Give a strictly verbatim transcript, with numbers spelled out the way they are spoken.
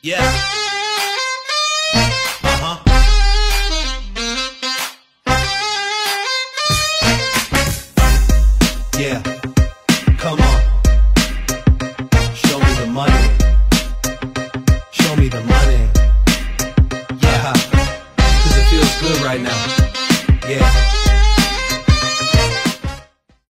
Yeah. Uh-huh. Yeah. Come on. Show me the money. Show me the money. Yeah. Cause it feels good right now.